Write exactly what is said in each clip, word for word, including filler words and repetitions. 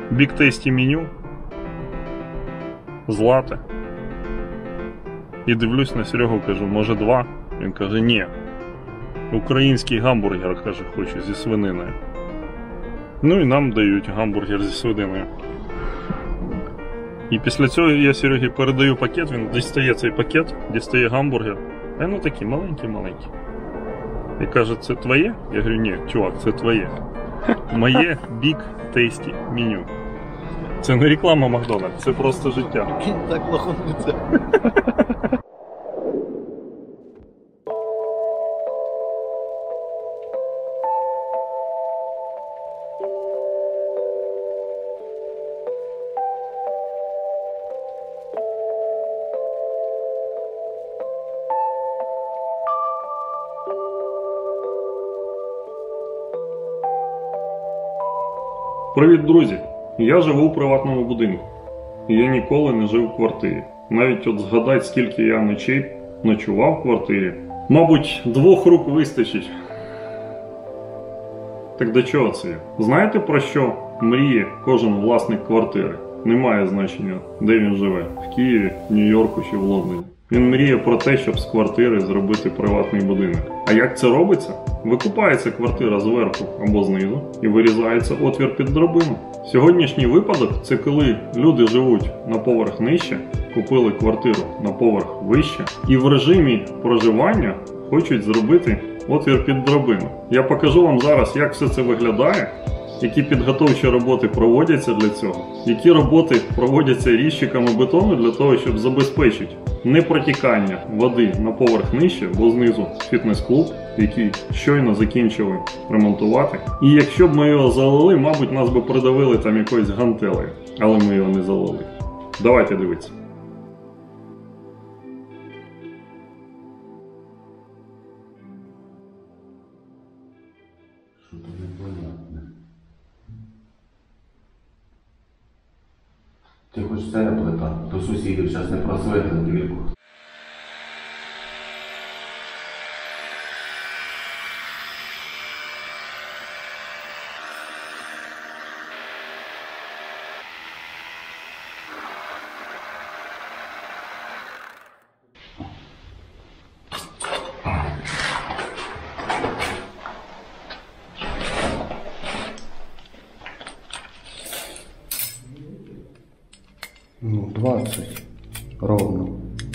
Big Tasty меню. Злате. І дивлюсь на Серегу, кажу, може два? Він каже, ні. Український гамбургер, каже, хочу зі свининою. Ну і нам дають гамбургер зі свининою. І після цього я Серегі передаю пакет, він дістає цей пакет, дістає гамбургер. А ну такий маленький-маленький. І каже, це твоє? Я говорю, ні, чувак, це твоє. Моє Big Tasty меню. Це не реклама Макдональдс, це просто життя. Він так лохануться. Привіт, друзі! Я живу у приватному будинку. І я ніколи не жив в квартирі. Навіть от згадать, скільки я ночей ночував в квартирі. Мабуть, двох рук вистачить. Так до чого це я? Знаєте, про що мріє кожен власник квартири? Немає значення, де він живе. В Києві, в Нью-Йорку чи в Лондоні. Він мріє про те, щоб з квартири зробити приватний будинок. А як це робиться? Викупається квартира зверху або знизу і вирізається отвір під драбину. Сьогоднішній випадок – це коли люди живуть на поверх нижче, купили квартиру на поверх вище і в режимі проживання хочуть зробити отвір під драбину. Я покажу вам зараз, як все це виглядає, які підготовчі роботи проводяться для цього, які роботи проводяться різчиками бетону для того, щоб забезпечити непротікання води на поверх нижче, бо знизу фітнес-клуб, який щойно закінчили ремонтувати. І якщо б ми його залили, мабуть, нас би придавили там якоюсь гантелею, але ми його не залили. Давайте дивитися. Ти хочеш це плита, до сусідів зараз не просвітли двірку. Ну, двадцять. Ровно.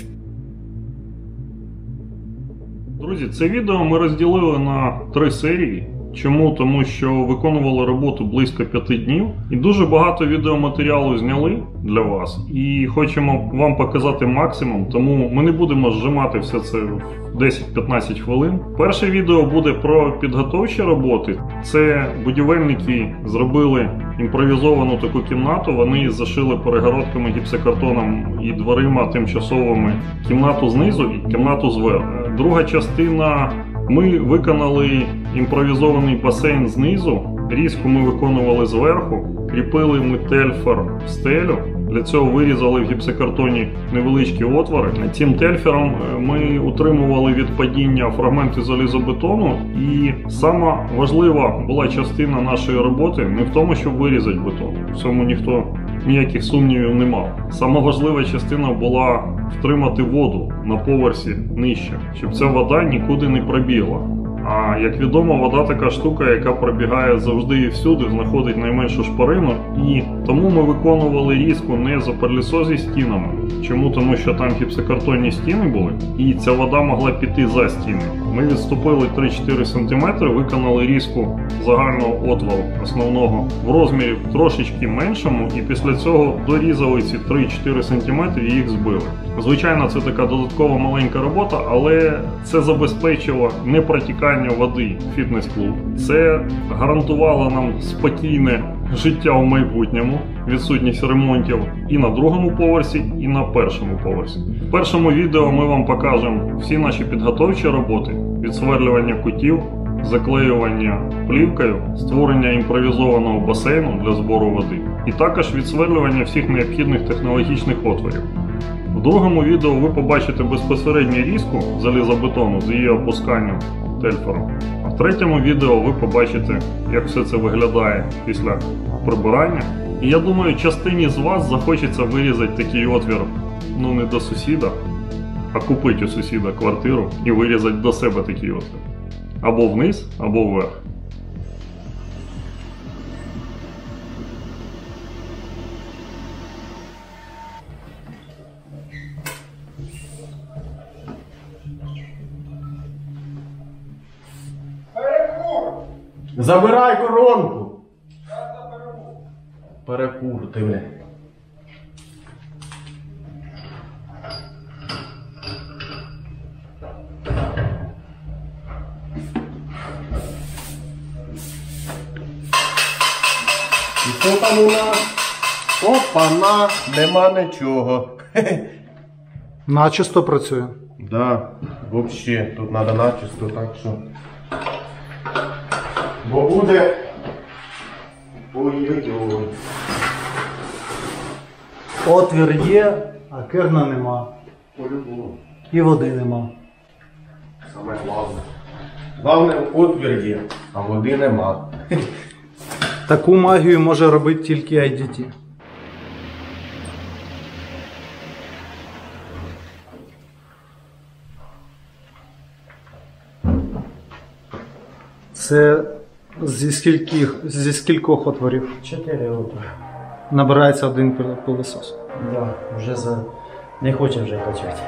Друзі, це відео ми розділили на три серії. Чому? Тому що виконували роботу близько п'яти днів. І дуже багато відеоматеріалу зняли для вас. І хочемо вам показати максимум, тому ми не будемо зжимати все це в десять-п'ятнадцять хвилин. Перше відео буде про підготовчі роботи. Це будівельники зробили імпровізовану таку кімнату. Вони зашили перегородками, гіпсокартоном і дверима тимчасовими кімнату знизу і кімнату зверху. Друга частина. Ми виконали імпровізований басейн знизу, різку ми виконували зверху, кріпили ми тельфер в стелю. Для цього вирізали в гіпсокартоні невеличкі отвори. Цим тельфером ми утримували від падіння фрагменти залізобетону. І сама важлива була частина нашої роботи не в тому, щоб вирізати бетон. В цьому ніхто ніяких сумнівів не мав. Сама важлива частина була втримати воду на поверсі нижче, щоб ця вода нікуди не пробігла. А як відомо, вода така штука, яка пробігає завжди і всюди, знаходить найменшу шпарину. І тому ми виконували різку не за перлісозі стінами. Чому? Тому що там гіпсокартонні стіни були, і ця вода могла піти за стіни. Ми відступили три-чотири сантиметри, виконали різку загального отвору основного в розмірі трошечки меншому, і після цього дорізали ці три-чотири сантиметри і їх збили. Звичайно, це така додаткова маленька робота, але це забезпечило не протікання води в фітнес-клуб. Це гарантувало нам спокійне життя в майбутньому, відсутність ремонтів і на другому поверсі, і на першому поверсі. В першому відео ми вам покажемо всі наші підготовчі роботи, відсверлювання кутів, заклеювання плівкою, створення імпровізованого басейну для збору води і також відсверлювання всіх необхідних технологічних отворів. В другому відео ви побачите безпосередню різку залізобетону з її опусканням тельфером. А в третьому відео ви побачите, як все це виглядає після прибирання І я думаю, частині з вас захочеться вирізати такий отвір, ну не до сусіда, а купити у сусіда квартиру і вирізати до себе такий отвір. Або вниз, або вверх. Забирай коронку! Перекур, ти, бля. І що там у нас? Опа-на, нема нічого. Начисто працює. Да, вообще, тут надо начисто, так що. Бо буде. Ой-ой-ой. Отвір є, а керна нема. По-любому. І води нема. Саме головне. Головне, отвір є, а води нема. Таку магію може робити тільки ай ді ті. Це зі скільких, зі скількох отворів Чотири отвори. набирається один пил- пилосос. Да, вже за... не хоче вже качати.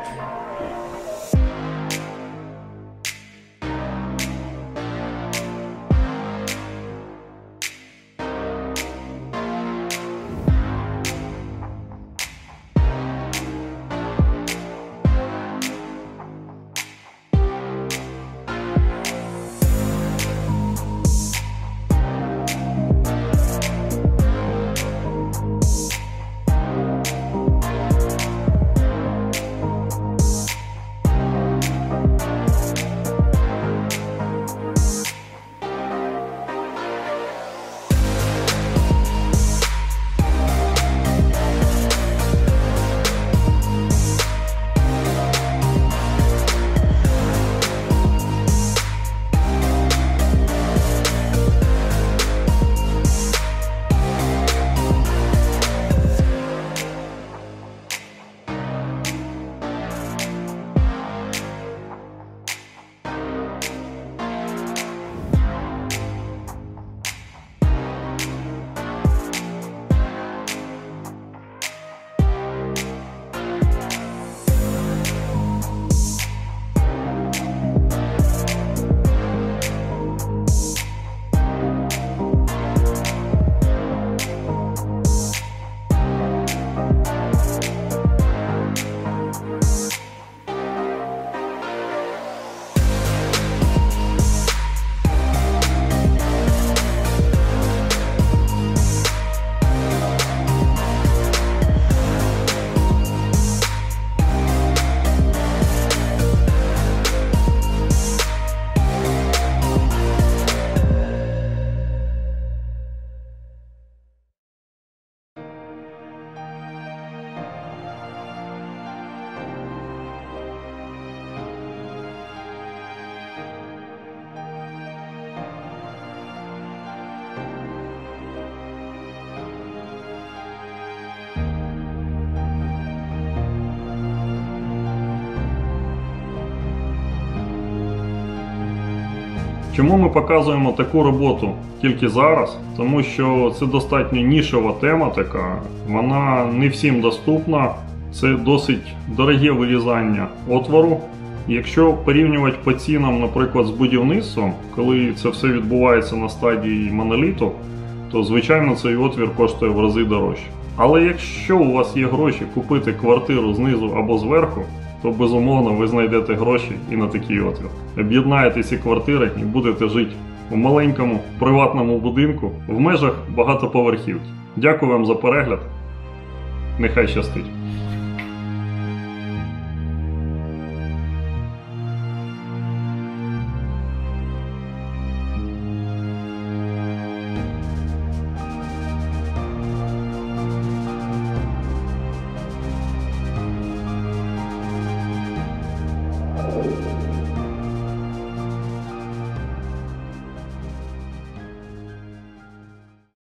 Чому ми показуємо таку роботу тільки зараз? Тому що це достатньо нішова тема така, вона не всім доступна, це досить дороге вирізання отвору. Якщо порівнювати по цінам, наприклад, з будівництвом, коли це все відбувається на стадії моноліту, то звичайно цей отвір коштує в рази дорожче. Але якщо у вас є гроші купити квартиру знизу або зверху, то безумовно ви знайдете гроші і на такий отвір. Об'єднаєте ці квартири і будете жити у маленькому приватному будинку в межах багатоповерхівки. Дякую вам за перегляд. Нехай щастить!